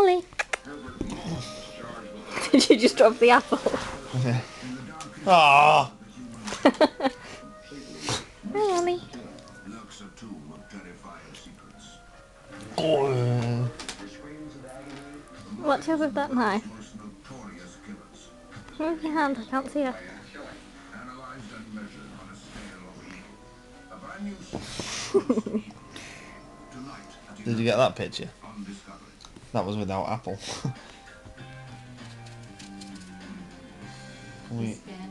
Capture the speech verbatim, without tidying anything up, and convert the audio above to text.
Ollie. Did you just drop the apple? Yeah. Ah. Hi, Ollie. Oh. Watch out with that knife. Move your hand, I can't see her. Did you get that picture? That was without apple. we